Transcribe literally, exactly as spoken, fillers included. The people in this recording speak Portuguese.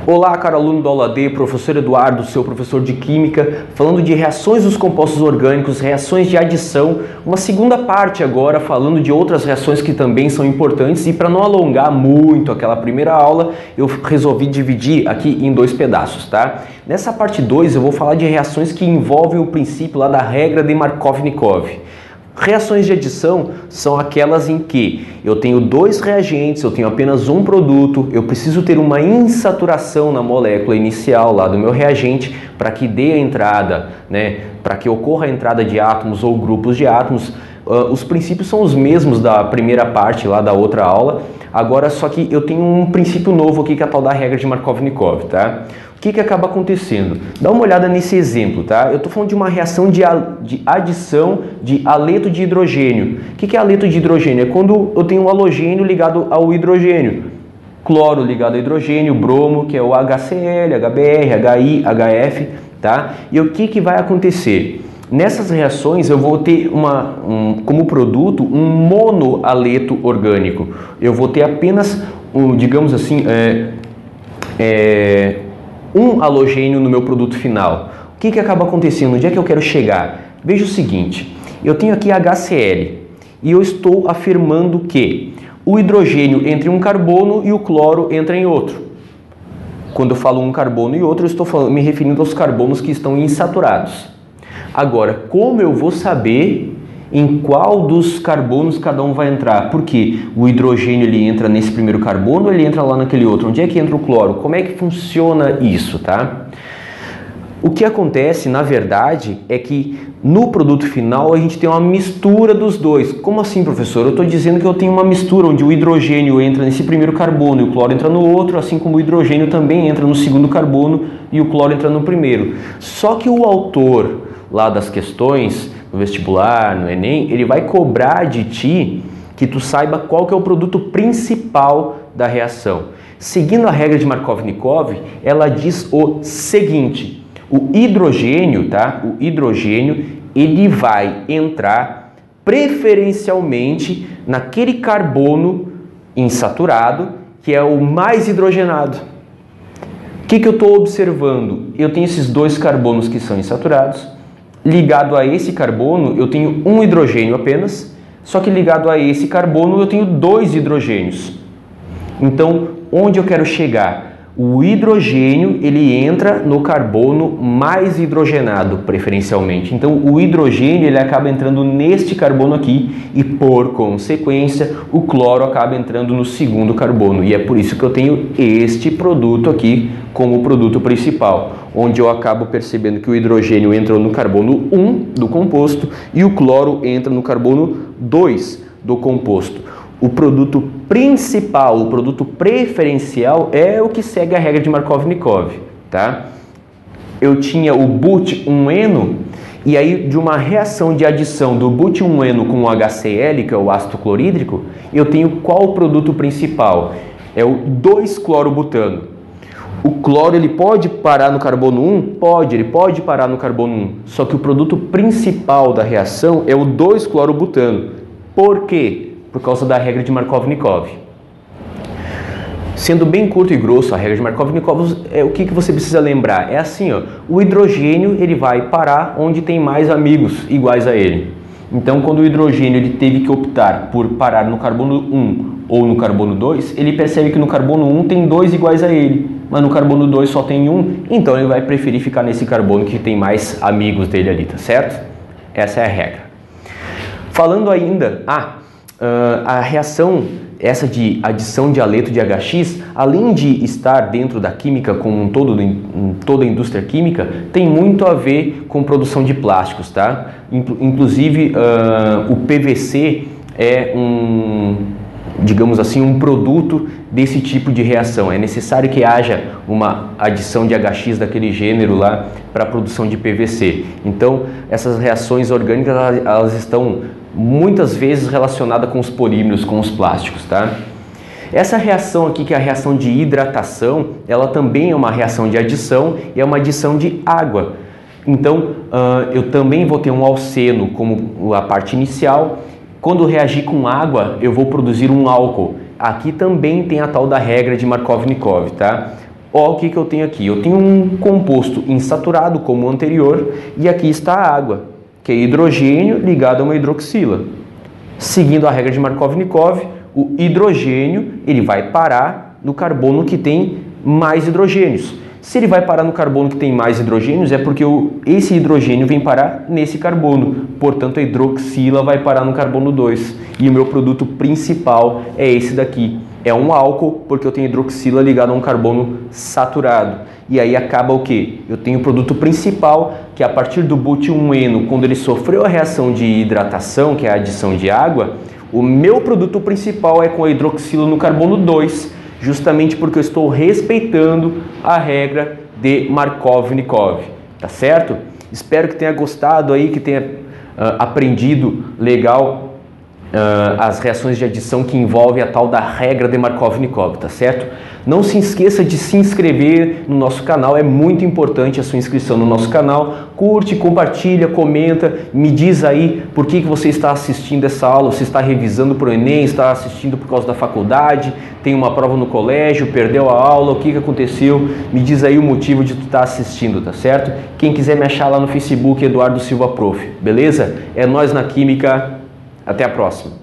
Olá, caro aluno do Aula D, professor Eduardo, seu professor de Química, falando de reações dos compostos orgânicos, reações de adição, uma segunda parte agora falando de outras reações que também são importantes, e para não alongar muito aquela primeira aula, eu resolvi dividir aqui em dois pedaços, tá? Nessa parte dois eu vou falar de reações que envolvem o princípio lá da regra de Markovnikov. Reações de adição são aquelas em que eu tenho dois reagentes, eu tenho apenas um produto, eu preciso ter uma insaturação na molécula inicial lá do meu reagente para que dê a entrada, né, para que ocorra a entrada de átomos ou grupos de átomos. Uh, os princípios são os mesmos da primeira parte lá da outra aula, agora só que eu tenho um princípio novo aqui que é a tal da regra de Markovnikov, tá? O que que acaba acontecendo? Dá uma olhada nesse exemplo, tá? Eu estou falando de uma reação de, de adição de haleto de hidrogênio. O que que é haleto de hidrogênio? É quando eu tenho um halogênio ligado ao hidrogênio. Cloro ligado ao hidrogênio, bromo, que é o H C L, H B R, H I, H F, tá? E o que que vai acontecer? Nessas reações eu vou ter uma, um, como produto um monohaleto orgânico. Eu vou ter apenas, um, digamos assim, é, é, um halogênio no meu produto final. O que que acaba acontecendo? Onde é que eu quero chegar? Veja o seguinte, eu tenho aqui H C L e eu estou afirmando que o hidrogênio entra em um carbono e o cloro entra em outro. Quando eu falo um carbono e outro, eu estou falando, me referindo aos carbonos que estão insaturados. Agora, como eu vou saber em qual dos carbonos cada um vai entrar? Porque o hidrogênio ele entra nesse primeiro carbono ou ele entra lá naquele outro? Onde é que entra o cloro? Como é que funciona isso, tá? O que acontece, na verdade, é que no produto final a gente tem uma mistura dos dois. Como assim, professor? Eu estou dizendo que eu tenho uma mistura onde o hidrogênio entra nesse primeiro carbono e o cloro entra no outro, assim como o hidrogênio também entra no segundo carbono e o cloro entra no primeiro. Só que o autor lá das questões, no vestibular, no Enem, ele vai cobrar de ti que tu saiba qual que é o produto principal da reação. Seguindo a regra de Markovnikov, ela diz o seguinte: o hidrogênio, tá? O hidrogênio, ele vai entrar preferencialmente naquele carbono insaturado que é o mais hidrogenado. O que que eu estou observando? Eu tenho esses dois carbonos que são insaturados. Ligado a esse carbono, eu tenho um hidrogênio apenas, só que ligado a esse carbono, eu tenho dois hidrogênios. Então, onde eu quero chegar? O hidrogênio, ele entra no carbono mais hidrogenado, preferencialmente. Então, o hidrogênio, ele acaba entrando neste carbono aqui e, por consequência, o cloro acaba entrando no segundo carbono. E é por isso que eu tenho este produto aqui como produto principal, onde eu acabo percebendo que o hidrogênio entra no carbono um do composto e o cloro entra no carbono dois do composto. O produto principal, o produto preferencial é o que segue a regra de Markovnikov, tá? Eu tinha o but um eno e aí de uma reação de adição do but um eno com o H C L, que é o ácido clorídrico, eu tenho qual o produto principal? É o dois clorobutano. O cloro ele pode parar no carbono um? Pode, ele pode parar no carbono um. Só que o produto principal da reação é o dois clorobutano. Por quê? Por causa da regra de Markovnikov. Sendo bem curto e grosso, a regra de Markovnikov, é o que, que você precisa lembrar? É assim, ó, o hidrogênio ele vai parar onde tem mais amigos iguais a ele. Então, quando o hidrogênio ele teve que optar por parar no carbono um ou no carbono dois, ele percebe que no carbono um tem dois iguais a ele, mas no carbono dois só tem um, então ele vai preferir ficar nesse carbono que tem mais amigos dele ali, tá certo? Essa é a regra. Falando ainda, ah, Uh, a reação, essa de adição de haleto de H X, além de estar dentro da química como um todo, em toda a indústria química, tem muito a ver com produção de plásticos, tá? Inclusive, uh, o P V C é um, digamos assim, um produto desse tipo de reação. É necessário que haja uma adição de H X daquele gênero lá para a produção de P V C. Então, essas reações orgânicas, elas, elas estão muitas vezes relacionada com os polímeros, com os plásticos, tá? Essa reação aqui, que é a reação de hidratação, ela também é uma reação de adição e é uma adição de água. Então, uh, eu também vou ter um alceno como a parte inicial. Quando reagir com água, eu vou produzir um álcool. Aqui também tem a tal da regra de Markovnikov, tá? Ó, o que, que eu tenho aqui? Eu tenho um composto insaturado como o anterior e aqui está a água, que é hidrogênio ligado a uma hidroxila. Seguindo a regra de Markov-Nikov, o hidrogênio ele vai parar no carbono que tem mais hidrogênios. Se ele vai parar no carbono que tem mais hidrogênios, é porque o, esse hidrogênio vem parar nesse carbono. Portanto, a hidroxila vai parar no carbono dois. E o meu produto principal é esse daqui. É um álcool, porque eu tenho hidroxila ligada a um carbono saturado. E aí acaba o quê? Eu tenho o produto principal, que a partir do bútio um eno, quando ele sofreu a reação de hidratação, que é a adição de água, o meu produto principal é com a hidroxila no carbono dois, justamente porque eu estou respeitando a regra de Markov-Nikov, tá certo? Espero que tenha gostado aí, que tenha uh, aprendido legal uh, as reações de adição que envolvem a tal da regra de Markov-Nikov, tá certo? Não se esqueça de se inscrever no nosso canal, é muito importante a sua inscrição no nosso canal. Curte, compartilha, comenta, me diz aí por que, que você está assistindo essa aula, você está revisando para o Enem, está assistindo por causa da faculdade, tem uma prova no colégio, perdeu a aula, o que, que aconteceu? Me diz aí o motivo de tu estar assistindo, tá certo? Quem quiser me achar lá no Facebook, Eduardo Silva Prof, beleza? É nós na Química, até a próxima.